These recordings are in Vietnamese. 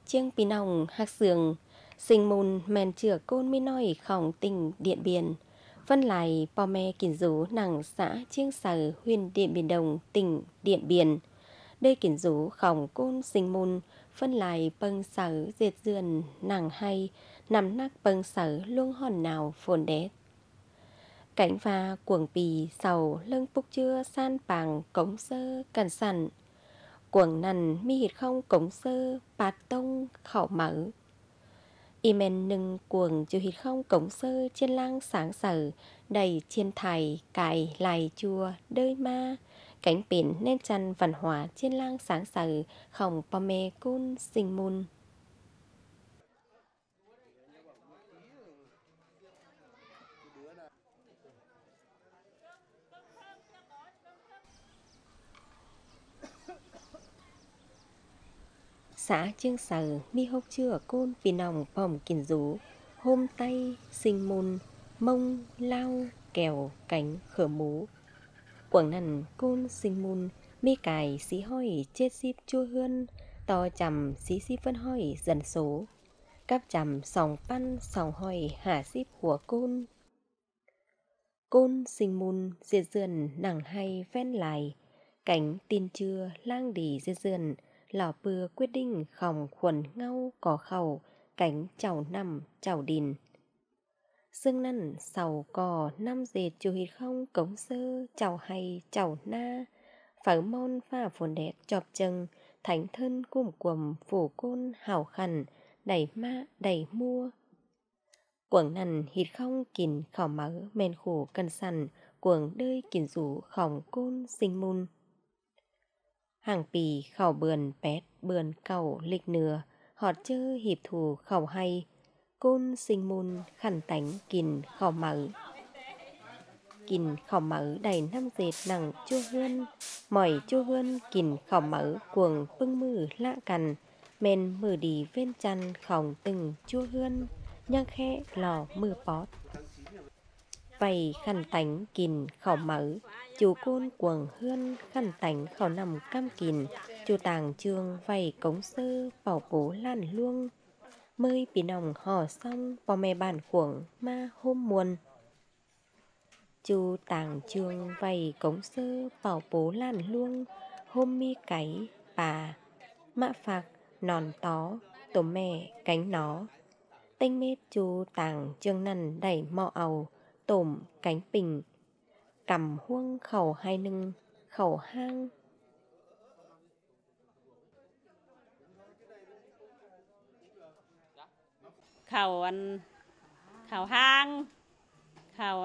chiêng pì nòng hạc sườn sinh mùn mèn chửa côn mi nói khổng tỉnh Điện Biên phân lại po me kìn rú nàng xã chiêng sở huyện Điện Biên Đông tỉnh Điện Biên đây kìn rú khổng côn sinh mùn phân lại bâng sở diệt dườn nàng hay nằm nắc bâng sở luông hòn nào phồn đét cảnh pha cuồng pì sầu lưng búc chưa san bàng cống sơ cẩn sẵn cuồng nằn mi hít không cống sơ bát tông khẩu mở Imen nâng cuồng chiều hít không cống sơ trên lang sáng sở đầy trên thải cài lại chùa đơi ma cánh biển nên chăn văn hóa trên lang sáng sở khổng pa mê cun sinh môn xã chương sở mi hốc chưa côn pì nòng bòm kìn rú hôm tay sinh môn mông lao kèo cánh khở mú quảng nằn côn sinh môn mi cài xí hoi chết xíp chua hươn to chầm xí xíp phân hoi dần số cáp chầm sòng pan sòng hoi hả xíp của côn sinh môn diệt dườn nặng hay ven lại cánh tin chưa lang đi diệt dườn lò bừa quyết định khòng khuẩn ngau cỏ khẩu cánh chảo nằm chảo đìn xương năn sầu cò năm dệt chu hít không cống sơ chảo hay chảo na phở môn pha phồn đẹp chọp chừng thánh thân cùng quầm phủ côn hảo khẩn đẩy ma đẩy mua cuồng nằn hít không kìn khảo mở men khổ cân sằn cuồng đơi kìn rủ khổng côn sinh môn hàng pì khảo bườn pét bườn cầu lịch nừa họt chơ hiệp thù khảo hay côn sinh môn khẩn tánh kìn khảo mở đầy năm dệt nặng chua hươn mỏi chua hươn kìn khảo mở cuồng bưng mư lạ cằn men mừ đi ven chăn khổng từng chua hươn nhang khe lò mưa pót vầy khăn tánh kìn khảo mở chú côn cuồng hươn khăn tánh khảo nằm cam kìn chú tàng trương vầy cống sơ bảo bố lan luông mơi bị nòng hò xong bò mè bản khuổng ma hôm muôn chú tàng trương vầy cống sơ bảo bố lan luông hôm mi cáy bà mạ phạc nòn tó tổ mẹ cánh nó tinh mết chú tàng trương nằn đẩy mọ ầu tổm cánh bình cầm huông khẩu hai nưng khẩu hang khẩu ăn khẩu hang khẩu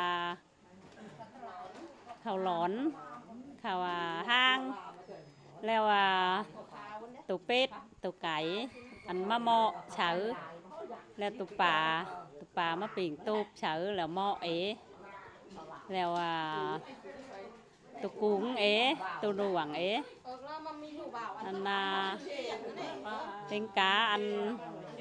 khẩu lón khẩu hang leo tụ pết tụ cái ăn ma mọ chở leo tụ bà mà bình tụ chở là mọ ế leo tụ cúng ế tụ đuổi ế ăn tính cá ăn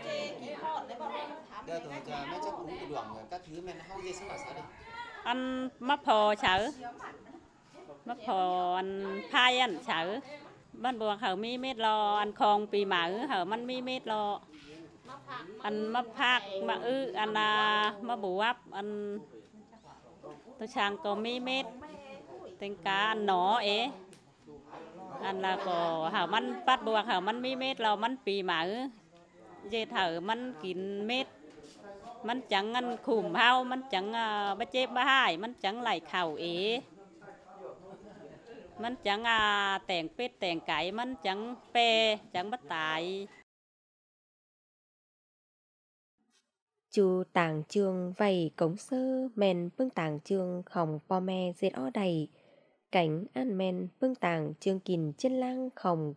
ăn mắp hồ chở mắp hồ ăn phai ăn chở ban buồng hở mi mét lo ăn khong pì mỡ hở man mi mét lo ăn mắp phạc mà ăn mắp bù áp ăn tôi sang có mi mét tính cá ăn nó ế ăn là có hở man bắt buồng hở man mi mét lo man pì mỡ dê thở man kín métมันจังอันขุมเฮามันจังบะเจ็บบะหายมันจังไหลเข่าเอมันจังแต่งเป็ดแต่งไก่มันจังเปจังบะตาย chú tàng trương vầy cống sơ men bưng tàng trương khổng po me diệt ó đầy cánh ăn men bưng tàng trương kìn chân lang khổng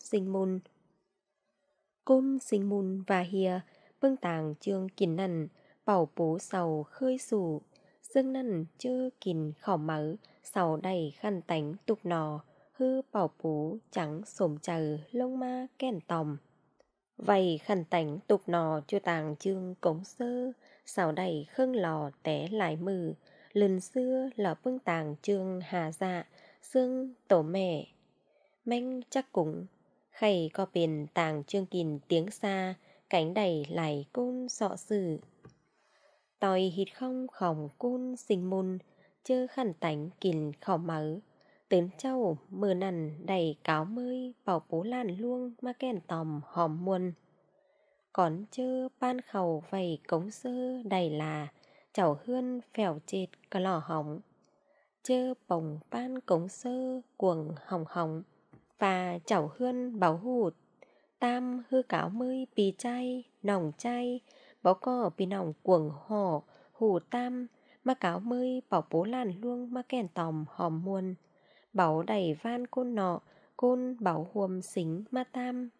côn sinh môn và hìa bưng tàng trương kìn nằn bảo bố sầu khơi sủ dương nằn chơ kìn khảo mở sầu đầy khăn tánh tục nò hư bảo bố trắng sổm chờ lông ma kèn tòm vầy khăn tánh tục nò chưa tàng trương cống sơ sầu đầy khương lò té lại mừ lần xưa lò bưng tàng trương hà dạ xương tổ mẹ manh chắc cũng Khẩy có bền tàng chương kìn tiếng xa, cánh đầy lại côn sọ sử. Tòi hít không khổng côn sinh môn, chơ khăn tánh kìn khảo mở. Tớn châu mờ nằn đầy cáo mơi, bảo bố làn luông mà kèn tòm hòm muôn. Còn chơ ban khẩu vầy cống sơ đầy là, chảo hươn phèo chệt cả lò hỏng. Chơ bồng ban cống sơ cuồng hỏng hỏng, và chảo hươn bảo hụt. Tam hư cáo mơi pì chay, nòng chay, bó cỏ pì nòng cuồng hò, hù tam, mà cáo mơi bảo bố làn luông mà kèn tòm hòm muôn. Bảo đầy van côn nọ, côn bảo huồm xính ma tam.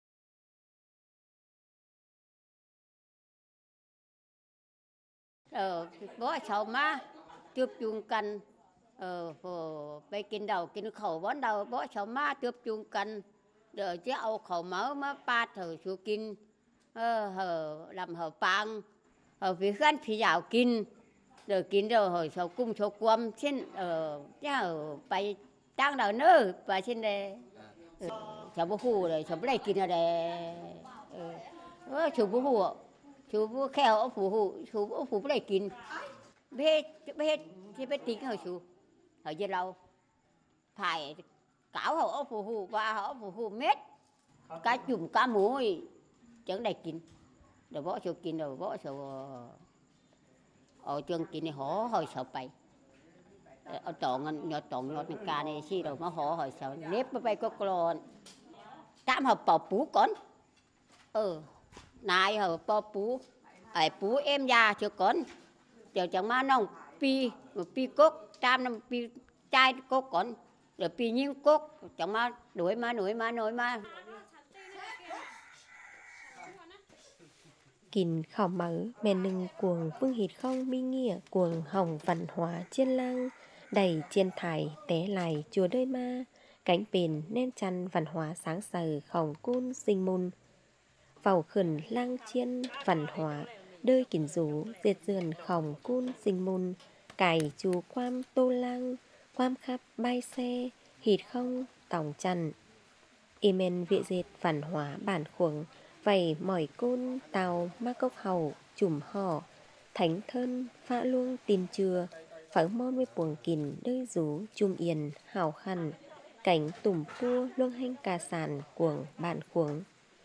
Bó sầu má chụp chung canhไปกินđầuกินkhẩu bón đầu bó sầu má chụp chung canh rồi chứ âu khẩu mở má ba thử chú kinh làm hở pang vì khăn phi dạo kinh rồi hồi sầu cung sầu quâm xin chứ phải tăng đầu nữa và xin đây sầu bố hù rồi sầu bố này kinh rồi đây sầu bố hù chú bố khéo ở phủ hù chú ở phủ này kín biết chứ biết tính hồi chú hồi giờ lâu phải cáo họ ở phủ hù và họ ở phủ hù mét cá chùm cá muối chẳng đầy kín rồi bỏ chú kín rồi bỏ chú ở trường kín này họ hồi sợ bay ở trọn nhọt ca này xí rồi mà họ hồi sợ nếp bay có con tạm hợp bảo bú con nãy hở po pú ai pú em già chưa con chờ chẳng mà nông pi cốt tam năm pi chai cốt con rồi pi nhiêu cốt chẳng mà đuổi mà Kìn khảo mở mèn nừng cuồng vương hít không mi nghĩa cuồng hồng văn hóa chiên lang đầy chiên thải té lại chùa đơi ma cánh bền nên chăn văn hóa sáng sờ khổng côn sinh môn vào khẩn lang chiên văn hóa đơi kìn rú diệt dườn khổng côn sinh môn cải chú quam tô lang quam khắp bay xe hít không tòng chăn Imen viện diệt văn hóa bản khuẩn vầy mỏi côn tàu ma cốc hầu chùm hò thánh thân phá luông tìm chừa phở môn với buồng kìn đơi rú chung yên hào khăn cảnh tùm pua luông hanh cà sàn cuồng bản khuẩn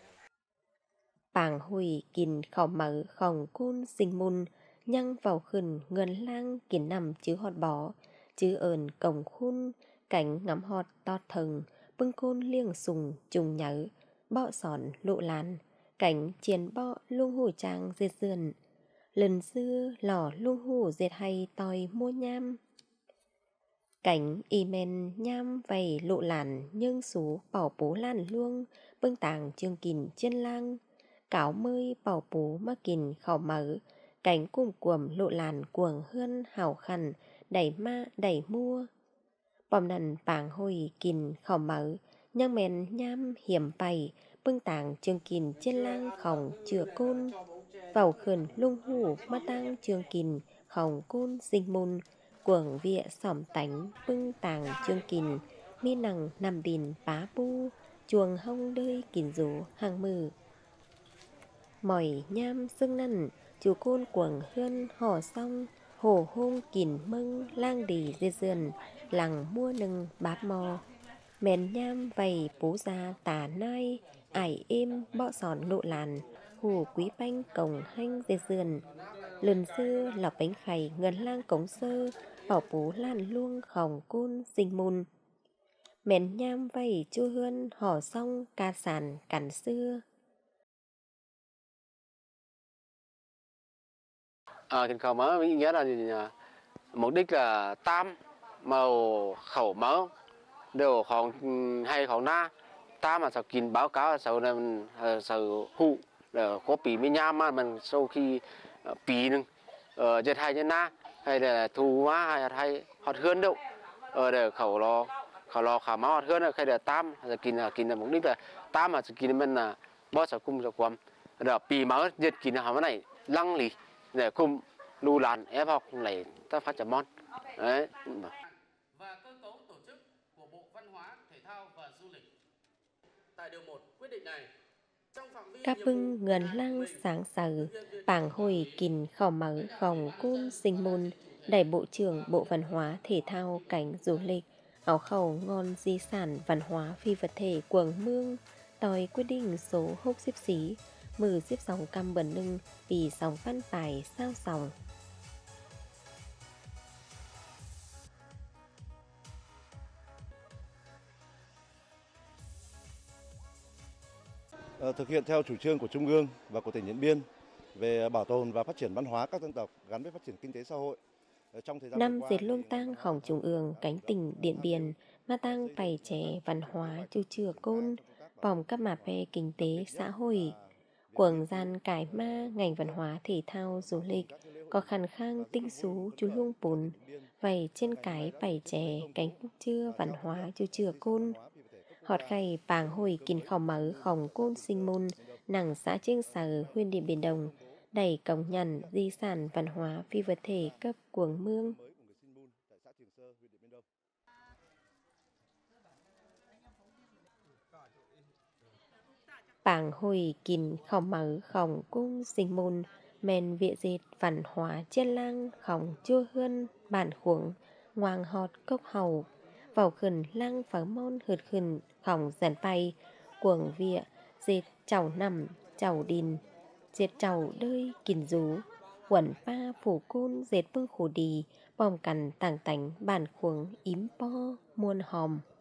bảng hùi kìn khảo mở khổng côn sinh môn nhăng vào khẩn ngân lang kìn nằm chứ họt bó chứ ơn cổng khun cảnh ngắm họt to thần bưng côn liêng sùng trùng nhớ bọ sòn lộ làn cảnh chiến bọ luông hủ trang dệt dườn lần xưa lò luông hủ dệt hay tòi mua nham cảnh y men nham vầy lộ làn nhưng số bảo bố làn luông bưng tàng chương kìn chân lang cáo mơi bảo bố mà kìn khảo mở cảnh cùng cuồm lộ làn cuồng hơn hào khăn đẩy ma đẩy mua bòm nần bảng hồi kìn khảo mở nhưng men nham hiểm bày bưng tàng chương kìn trên lang khổng chữa côn vào khẩn lung hủ mà tăng chương kìn khổng côn sinh môn cuồng vịa xỏm tánh bưng tàng chương kìn mi nằng nằm bìn bá bu chuồng hông đơi kìn rú hàng mừ mỏi nham xương năn chú côn cuồng hươn hò xong hồ hôn kìn mâng lang đỉ dê dườn lằng mua nừng bát mò mèn nham vầy bố ra tả nai ải êm bọ sòn lộ làn hù quý banh cổng hanh dê dườn lần xưa lọc bánh khày ngân lang cống sơ bảo bố lan luông khổng côn sinh môn mèn nham vầy chua hươn hò xong ca sàn cản xưa Kìn khẩu mỡ ý nghĩa là mục đích là tam màu khẩu mỡ đều khẩu hay khẩu na tam mà sao kìn báo cáo là sao hụ để có pì mới nhám mà mình sau khi pì nưng dệt hay như na hay là thù má hay hot hơn đâu để khẩu khẩu máu hot hơn hay là tam là kìn là mục đích là tam mà kìn mình là bó sao cung sao quam để pì máu dệt kìn là hỏng cái này lăng lì để cùng lưu làn ép học này ta phát triển món đấy. Và cơ cấu tổ chức của Bộ Văn hóa, Thể thao và Du lịch. Các bưng ngần lang sáng sở, bảng hồi kìn khảo mở khòng côn sinh môn, đại bộ trưởng Bộ Văn hóa Thể thao Cảnh Du lịch, áo khẩu ngon di sản văn hóa phi vật thể Quảng Mương, tòi quyết định số hốc xếp xí, mừ xếp sóng cam bẩn nưng vì sóng văn bài sao sòng. Thực hiện theo chủ trương của Trung ương và của tỉnh Điện Biên về bảo tồn và phát triển văn hóa các dân tộc gắn với phát triển kinh tế xã hội. Trong thời gian Năm vừa qua dệt luông tang khổng trung ương cánh tỉnh Điện Biên, ma tang bày trẻ văn hóa chu chừa côn, vòng các mạp về kinh tế xã hội. Quần gian cải ma ngành văn hóa thể thao du lịch có khăn khang tinh xú chú luông bùn vầy trên cái bày trẻ cánh chưa văn hóa chu chừa côn họt khay bàng hồi kín khảo mở khổng côn sinh môn nặng xã trương sở huyện Điện Biên Đông đẩy công nhận di sản văn hóa phi vật thể cấp Quảng Mương. Bảng hồi kín khảo mở khổng côn sinh môn men viện dệt văn hóa trên lang khổng chua hươn bản khuống ngoang họt cốc hầu vào khẩn lang phở môn hượt khẩn khổng dần bay cuồng vịa dệt chầu nằm chầu đìn dệt chầu đơi kín rú quẩn pa phủ côn dệt bưng khổ đi bom cằn tàng tánh bản khuống ím po muôn hòm.